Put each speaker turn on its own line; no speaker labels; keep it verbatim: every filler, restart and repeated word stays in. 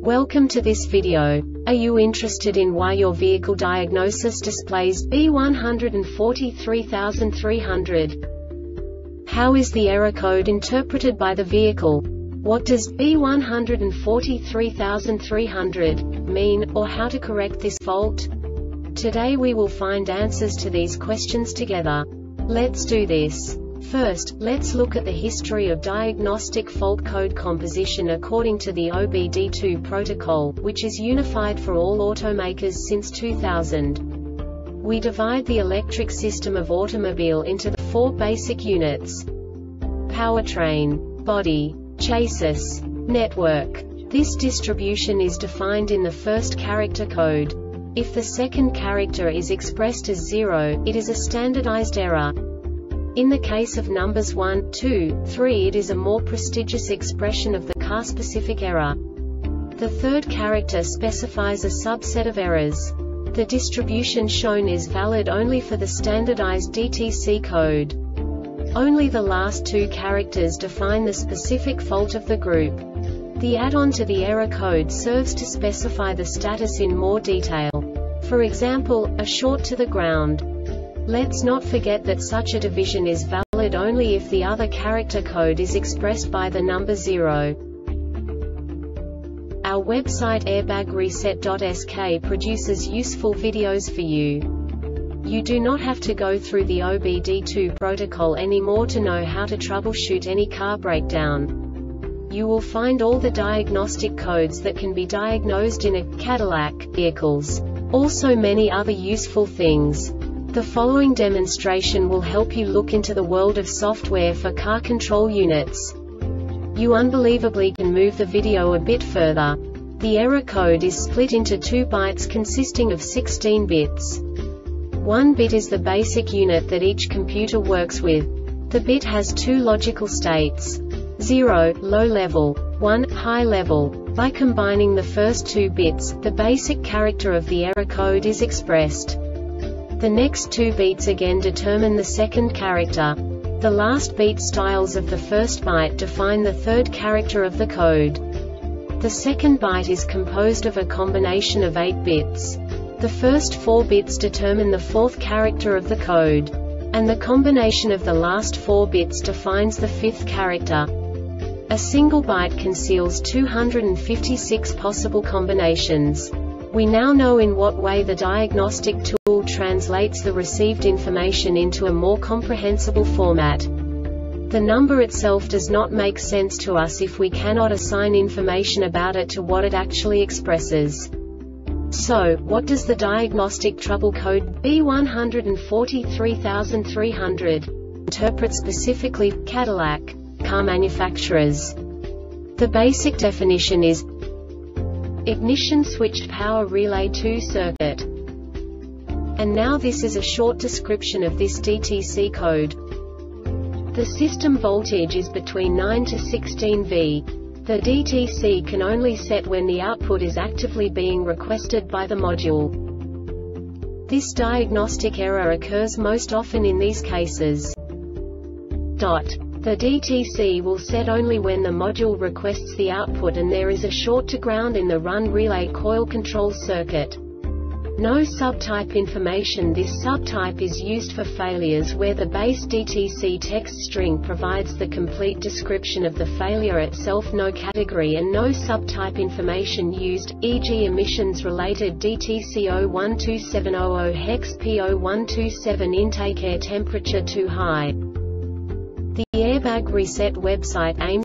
Welcome to this video. Are you interested in why your vehicle diagnosis displays B one four three three hundred? How is the error code interpreted by the vehicle? What does B one four three three hundred mean, or how to correct this fault? Today we will find answers to these questions together. Let's do this. First, let's look at the history of diagnostic fault code composition according to the O B D two protocol, which is unified for all automakers since two thousand. We divide the electric system of automobile into the four basic units: powertrain, body, chassis, network. This distribution is defined in the first character code. If the second character is expressed as zero, it is a standardized error. In the case of numbers one, two, three, it is a more prestigious expression of the car-specific error. The third character specifies a subset of errors. The distribution shown is valid only for the standardized D T C code. Only the last two characters define the specific fault of the group. The add-on to the error code serves to specify the status in more detail. For example, a short to the ground. Let's not forget that such a division is valid only if the other character code is expressed by the number zero. Our website airbag reset dot S K produces useful videos for you. You do not have to go through the O B D two protocol anymore to know how to troubleshoot any car breakdown. You will find all the diagnostic codes that can be diagnosed in a Cadillac vehicles. Also many other useful things. The following demonstration will help you look into the world of software for car control units. You unbelievably can move the video a bit further. The error code is split into two bytes consisting of sixteen bits. One bit is the basic unit that each computer works with. The bit has two logical states: zero, low level, one, high level. By combining the first two bits, the basic character of the error code is expressed. The next two beats again determine the second character. The last beat styles of the first byte define the third character of the code. The second byte is composed of a combination of eight bits. The first four bits determine the fourth character of the code. And the combination of the last four bits defines the fifth character. A single byte conceals two hundred fifty-six possible combinations. We now know in what way the diagnostic tool translates the received information into a more comprehensible format. The number itself does not make sense to us if we cannot assign information about it to what it actually expresses. So, what does the diagnostic trouble code B one four three three hundred interpret specifically for Cadillac car manufacturers? The basic definition is ignition switched power relay two circuit. And now this is a short description of this D T C code. The system voltage is between nine to sixteen volts. The D T C can only set when the output is actively being requested by the module. This diagnostic error occurs most often in these cases. Dot. The D T C will set only when the module requests the output and there is a short to ground in the run relay coil control circuit. No subtype information. This subtype is used for failures where the base D T C text string provides the complete description of the failure itself. No category and no subtype information used, for example emissions related D T C zero one two seven zero zero hex P zero one two seven intake air temperature too high. The Airbag Reset website aims